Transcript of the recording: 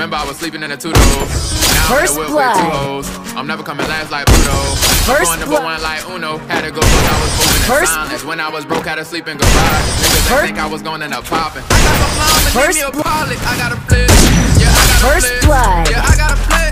Remember I was sleeping in a two-door. Now I'm in a whip with two hoes. I'm never coming last like Uno. I'm going number one like Uno. Had to go when I was moving in silence. When I was broke, had to sleep in garage. Niggas ain't think I was going to end up popping. I got some mama, give me a pilot. I got a flip. Yeah, I got a flip. Yeah, I got a flip.